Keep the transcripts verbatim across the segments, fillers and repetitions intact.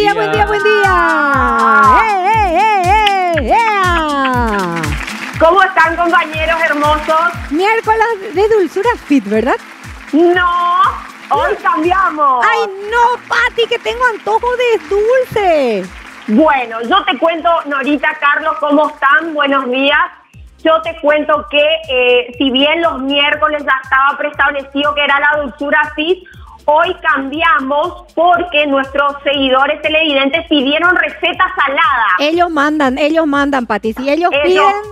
día, buen día, buen día. ¡Eh, eh, eh, eh! ¡Ea! ¿Cómo están, compañeros hermosos? Miércoles de Dulzura Fit, ¿verdad? No, hoy cambiamos. ¡Ay, no, Pati, que tengo antojo de dulce! Bueno, yo te cuento, Norita, Carlos, ¿cómo están? Buenos días. Yo te cuento que eh, si bien los miércoles ya estaba preestablecido que era la Dulzura Fit, hoy cambiamos porque nuestros seguidores televidentes pidieron recetas saladas. Ellos mandan, ellos mandan, Pati. Si ellos, ellos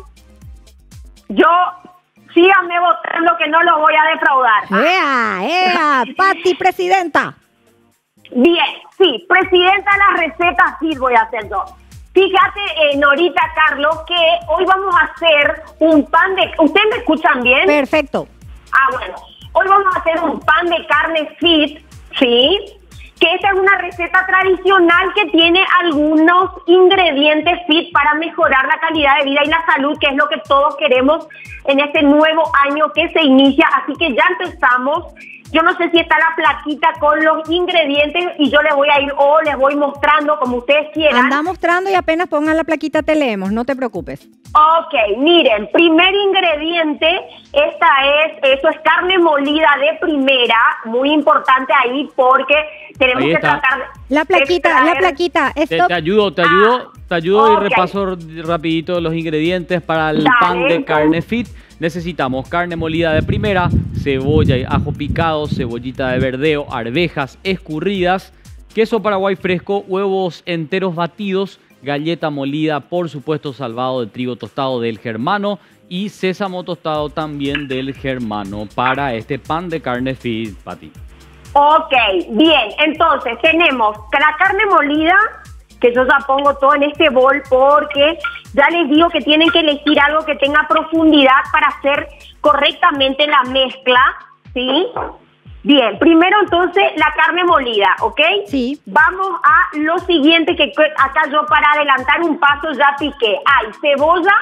piden... Yo, síganme votando que no los voy a defraudar. ¡Ea, ea! Pati, presidenta. Bien, sí, presidenta de las recetas sí voy a hacer yo. Fíjate, eh, Norita, Carlos, que hoy vamos a hacer un pan de... ¿Ustedes me escuchan bien? Perfecto. Ah, bueno. Hoy vamos a hacer un pan de carne fit, ¿sí? Que esta es una receta tradicional que tiene algunos ingredientes fit para mejorar la calidad de vida y la salud, que es lo que todos queremos en este nuevo año que se inicia. Así que ya empezamos. Yo no sé si está la plaquita con los ingredientes y yo les voy a ir o les voy mostrando como ustedes quieran. Anda mostrando y apenas pongan la plaquita te leemos, no te preocupes. Ok, miren, primer ingrediente, esta es, eso es carne molida de primera, muy importante ahí porque tenemos que tratar de... La plaquita, extraer... la plaquita. Te, te ayudo, te ayudo, ah, te ayudo okay. Y repaso rapidito los ingredientes para el Dale, pan de carne fit. Necesitamos carne molida de primera, cebolla y ajo picado, cebollita de verdeo, arvejas escurridas, queso paraguay fresco, huevos enteros batidos, galleta molida, por supuesto salvado de trigo tostado del Germano y sésamo tostado también del Germano para este pan de carne fit, Pati. Ok, bien, entonces tenemos la carne molida, que yo ya pongo todo en este bol porque ya les digo que tienen que elegir algo que tenga profundidad para hacer correctamente la mezcla, ¿sí? Bien, primero entonces la carne molida, ¿ok? Sí. Vamos a lo siguiente, que acá yo para adelantar un paso ya piqué. Hay cebolla,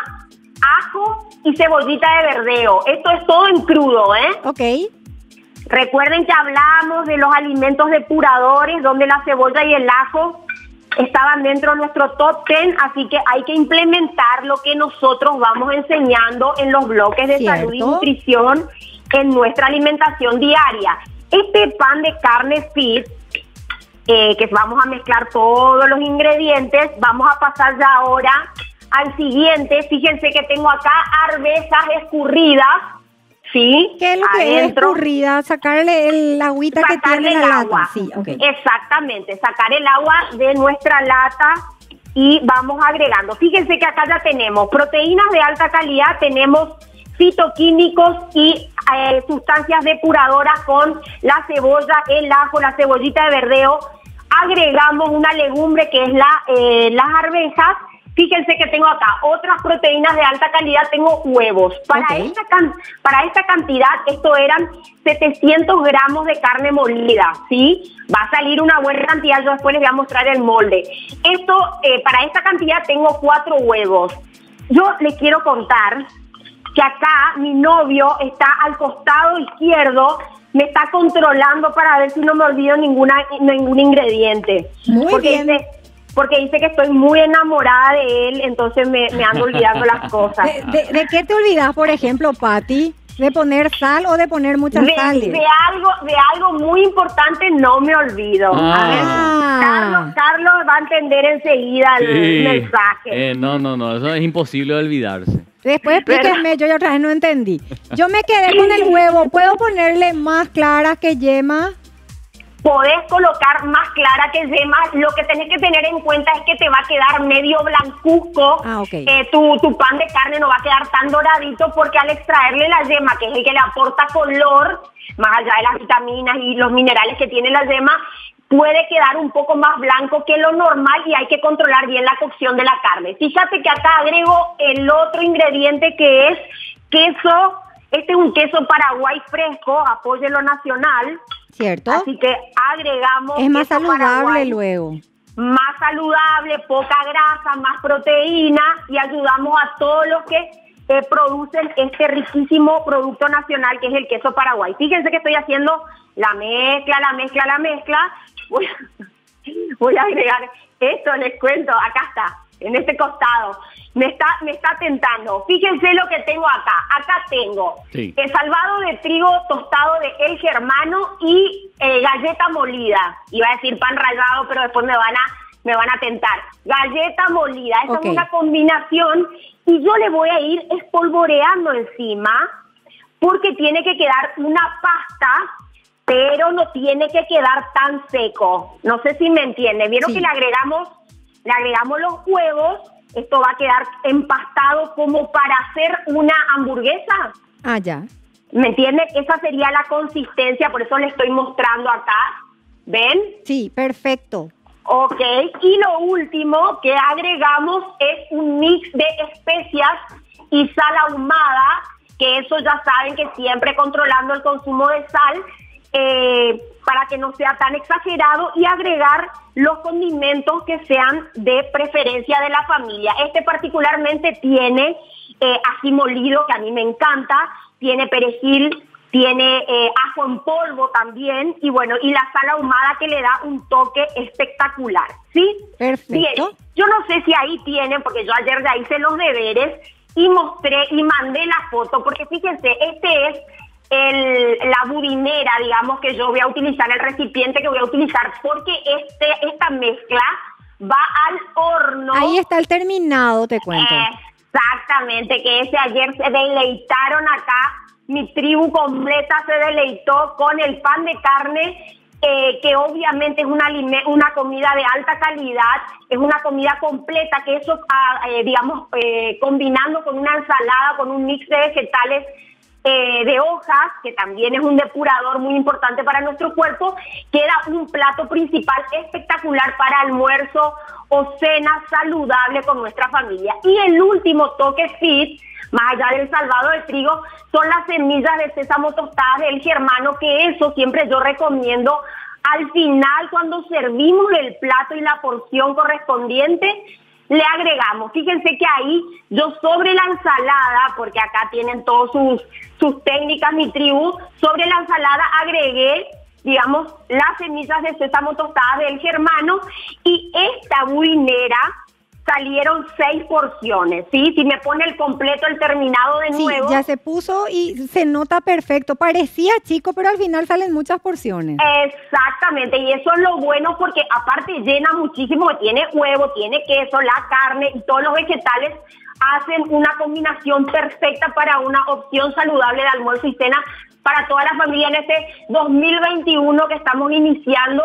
ajo y cebollita de verdeo. Esto es todo en crudo, ¿eh? Ok. Recuerden que hablamos de los alimentos depuradores, donde la cebolla y el ajo estaban dentro de nuestro top diez, así que hay que implementar lo que nosotros vamos enseñando en los bloques de ¿Cierto? Salud y nutrición en nuestra alimentación diaria. Este pan de carne fit, eh, que vamos a mezclar todos los ingredientes, vamos a pasar ya ahora al siguiente. Fíjense que tengo acá arvejas escurridas, ¿sí? ¿Qué es lo que Adentro, es escurrida? Sacarle el agüita que tiene la agua. lata. Sí, okay. Exactamente, sacar el agua de nuestra lata y vamos agregando. Fíjense que acá ya tenemos proteínas de alta calidad, tenemos fitoquímicos y eh, sustancias depuradoras con la cebolla, el ajo, la cebollita de verdeo. Agregamos una legumbre que es la eh, las arvejas. Fíjense que tengo acá otras proteínas de alta calidad, tengo huevos. Para, okay. esta, can para esta cantidad, esto eran setecientos gramos de carne molida, ¿sí? Va a salir una buena cantidad, yo después les voy a mostrar el molde. Esto, eh, para esta cantidad tengo cuatro huevos. Yo les quiero contar que acá mi novio está al costado izquierdo, me está controlando para ver si no me olvido ninguna, ningún ingrediente. Muy Porque bien. Dice, porque dice que estoy muy enamorada de él, entonces me, me ando olvidando las cosas. ¿De, de, ¿De qué te olvidas, por ejemplo, Pati? ¿De poner sal o de poner muchas de, sales? De algo, de algo muy importante no me olvido. Ah. A ver, Carlos, Carlos va a entender enseguida el sí. mensaje. Eh, no, no, no, eso es imposible de olvidarse. Después explíquenme, yo ya otra vez no entendí. Yo me quedé con el huevo, ¿puedo ponerle más clara que yema? Podés colocar más clara que yema. Lo que tenés que tener en cuenta es que te va a quedar medio blancuzco. Ah, okay. eh, tu, tu pan de carne no va a quedar tan doradito porque al extraerle la yema, que es el que le aporta color, más allá de las vitaminas y los minerales que tiene la yema, puede quedar un poco más blanco que lo normal y hay que controlar bien la cocción de la carne. Fíjate que acá agrego el otro ingrediente que es queso. Este es un queso paraguay fresco, apoye lo nacional. ¿Cierto? Así que agregamos... Es más saludable paraguay, luego. Más saludable, poca grasa, más proteína y ayudamos a todos los que eh, producen este riquísimo producto nacional que es el queso paraguay. Fíjense que estoy haciendo la mezcla, la mezcla, la mezcla. voy a agregar esto, les cuento, acá está, en este costado. Me está, me está tentando. Fíjense lo que tengo acá. Acá tengo sí. el salvado de trigo tostado de El Germano y eh, galleta molida. Iba a decir pan rallado, pero después me van a, me van a tentar. Galleta molida, esa Okay. es una combinación y yo le voy a ir espolvoreando encima porque tiene que quedar una pasta, pero no tiene que quedar tan seco. No sé si me entienden. ¿Vieron Sí. que le agregamos, le agregamos los huevos? Esto va a quedar empastado como para hacer una hamburguesa. Ah, ya. ¿Me entienden? Esa sería la consistencia, por eso le estoy mostrando acá. ¿Ven? Sí, perfecto. Ok. Y lo último que agregamos es un mix de especias y sal ahumada, que eso ya saben que siempre controlando el consumo de sal, eh, para que no sea tan exagerado, y agregar los condimentos que sean de preferencia de la familia. Este particularmente tiene eh, ají molido, que a mí me encanta, tiene perejil, tiene eh, ajo en polvo también, y bueno, y la sal ahumada que le da un toque espectacular, ¿sí? Perfecto. Bien, yo no sé si ahí tienen, porque yo ayer ya hice los deberes y mostré y mandé la foto, porque fíjense, este es El, la budinera, digamos, que yo voy a utilizar, el recipiente que voy a utilizar, porque este esta mezcla va al horno. Ahí está el terminado, te cuento. Exactamente, que ese ayer se deleitaron acá, mi tribu completa se deleitó con el pan de carne, eh, que obviamente es una, una comida de alta calidad, es una comida completa, que eso, ah, eh, digamos, eh, combinando con una ensalada, con un mix de vegetales, Eh, de hojas, que también es un depurador muy importante para nuestro cuerpo, queda un plato principal espectacular para almuerzo o cena saludable con nuestra familia. Y el último toque fit, más allá del salvado de trigo, son las semillas de sésamo tostadas del Germano, que eso siempre yo recomiendo al final, cuando servimos el plato y la porción correspondiente, le agregamos. Fíjense que ahí yo sobre la ensalada, porque acá tienen todas sus, sus técnicas, mi tribu, sobre la ensalada agregué, digamos, las semillas de sésamo tostadas del Germano, y esta budinera salieron seis porciones, ¿sí? Si me pone el completo, el terminado de Sí, nuevo. ya se puso y se nota perfecto. Parecía chico, pero al final salen muchas porciones. Exactamente, y eso es lo bueno porque aparte llena muchísimo, tiene huevo, tiene queso, la carne y todos los vegetales hacen una combinación perfecta para una opción saludable de almuerzo y cena para toda la familia en este dos mil veintiuno que estamos iniciando.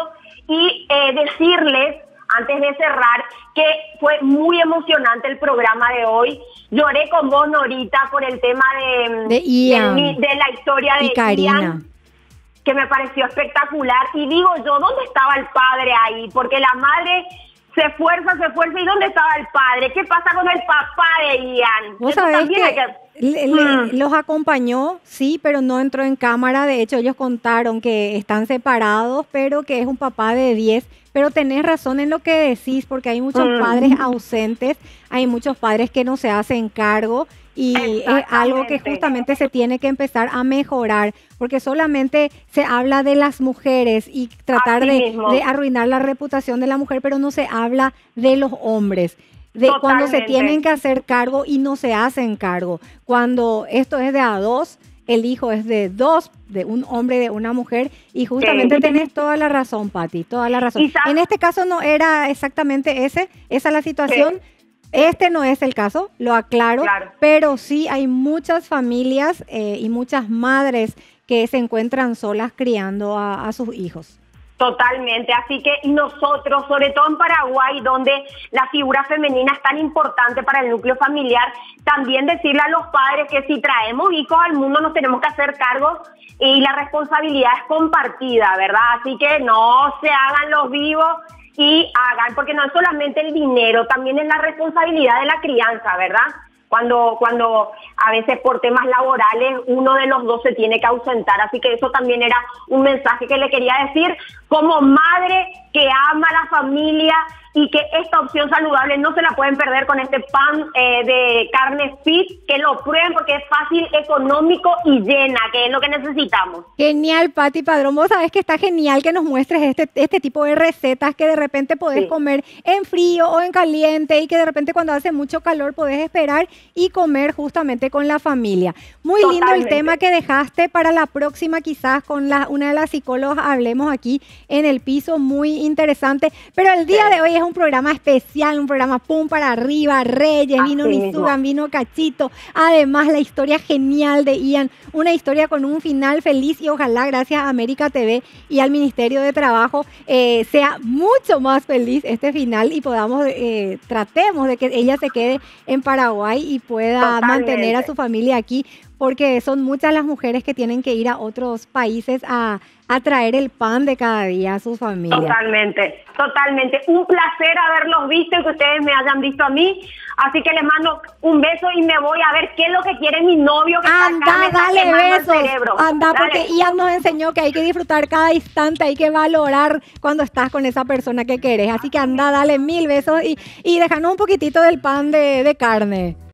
Y eh, decirles, antes de cerrar, que fue muy emocionante el programa de hoy. Lloré con vos, Norita, por el tema de, de, Ian, de, de la historia de y Karina, Ian, que me pareció espectacular. Y digo yo, ¿dónde estaba el padre ahí? Porque la madre se esfuerza, se esfuerza, ¿y dónde estaba el padre? ¿Qué pasa con el papá de Ian? Vos Eso sabés que, que... le, Mm. le, los acompañó, sí, pero no entró en cámara. De hecho, ellos contaron que están separados, pero que es un papá de diez. Pero tenés razón en lo que decís, porque hay muchos Mm. padres ausentes, hay muchos padres que no se hacen cargo, y es algo que Exactamente. justamente se tiene que empezar a mejorar, porque solamente se habla de las mujeres y tratar Así de, mismo. de arruinar la reputación de la mujer, pero no se habla de los hombres, de cuando se Totalmente. tienen que hacer cargo y no se hacen cargo. Cuando esto es de a dos, el hijo es de dos, de un hombre y de una mujer, y justamente Sí. tenés toda la razón, Pati, toda la razón. Y sab- En este caso no era exactamente ese, esa la situación. Sí. Este no es el caso, lo aclaro, Claro. pero sí hay muchas familias eh, y muchas madres que se encuentran solas criando a, a sus hijos. Totalmente, así que nosotros, sobre todo en Paraguay, donde la figura femenina es tan importante para el núcleo familiar, también decirle a los padres que si traemos hijos al mundo nos tenemos que hacer cargo y la responsabilidad es compartida, ¿verdad? Así que no se hagan los vivos y hagan, porque no es solamente el dinero, también es la responsabilidad de la crianza, ¿verdad? Cuando, cuando a veces por temas laborales uno de los dos se tiene que ausentar. Así que eso también era un mensaje que le quería decir como madre que ama a la familia y que esta opción saludable no se la pueden perder con este pan eh, de carne fit, que lo prueben porque es fácil, económico y llena, que es lo que necesitamos. Genial, Pati Padrón, vos sabés que está genial que nos muestres este, este tipo de recetas que de repente podés Sí. comer en frío o en caliente y que de repente cuando hace mucho calor podés esperar y comer justamente con la familia. Muy lindo el Totalmente. tema que dejaste para la próxima, quizás con la, una de las psicólogas hablemos aquí en el piso, muy interesante, pero el día Sí. de hoy es un programa especial, un programa pum para arriba, Reyes, Así vino mismo. Misugan, vino Cachito, además la historia genial de Ian, una historia con un final feliz y ojalá gracias a América T V y al Ministerio de Trabajo eh, sea mucho más feliz este final y podamos, eh, tratemos de que ella se quede en Paraguay y pueda Totalmente. mantener a su familia aquí, porque son muchas las mujeres que tienen que ir a otros países a, a traer el pan de cada día a sus familias. Totalmente, totalmente. Un placer haberlos visto y que ustedes me hayan visto a mí. Así que les mando un beso y me voy a ver qué es lo que quiere mi novio, que está acá, Anda, me está dale quemando el besos. cerebro. Anda, Dale. porque Ian nos enseñó que hay que disfrutar cada instante, hay que valorar cuando estás con esa persona que querés. Así que anda, dale mil besos y, y déjanos un poquitito del pan de, de carne.